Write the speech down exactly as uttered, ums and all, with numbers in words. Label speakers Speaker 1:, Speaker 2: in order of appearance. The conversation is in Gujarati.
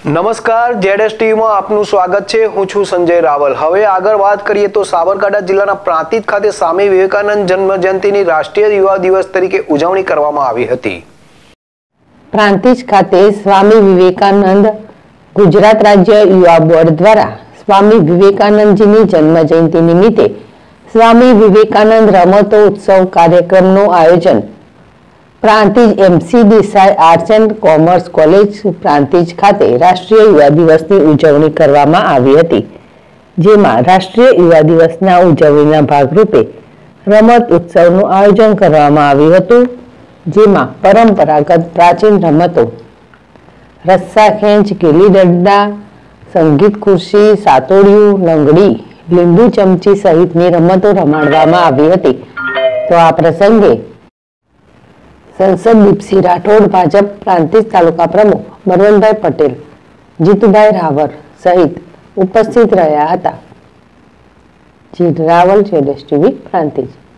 Speaker 1: નમસ્કાર, જેડએસ ટીવીમાં આપનું સ્વાગત છે। હું છું સંજય રાવલ। હવે આગળ વાત કરીએ તો સાબરકાંઠા જિલ્લાના પ્રાંતિજ ખાતે સ્વામી વિવેકાનંદ જન્મ જયંતિની રાષ્ટ્રીય યુવા દિવસ તરીકે ઉજવણી કરવામાં આવી હતી।
Speaker 2: પ્રાંતિજ ખાતે સ્વામી વિવેકાનંદ ગુજરાત રાજ્ય યુવા બોર્ડ દ્વારા સ્વામી વિવેકાનંદજીની જન્મ જયંતિ નિમિત્તે સ્વામી વિવેકાનંદ રમતો ઉત્સવ કાર્યક્રમનું આયોજન Prantij MC Desai arts and commerce college Prantij ખાતે રાષ્ટ્રીય યુવા દિવસની ઉજવણી કરવામાં આવી હતી, જેમાં રાષ્ટ્રીય યુવા દિવસના ઉજવણીના ભાગરૂપે રમત ઉત્સવનું આયોજન કરવામાં આવ્યું હતું, જેમાં પરંપરાગત પ્રાચીન રમતો રસ્સા ખેંચ, ગીલી દંડા, સંગીત ખુરશી, સાતોડિયું, લંગડી, લીંબુ ચમચી સહિતની રમતો રમાડવામાં આવી હતી। તો આ પ્રસંગે સંસદ દીપસિંહ રાઠોડ, ભાજપ પ્રાંતિજ તાલુકા પ્રમુખ બળવંતભાઈ પટેલ, જીતુભાઈ રાવર સહિત ઉપસ્થિત રહ્યા હતા। G Raval, ZS TV Prantij.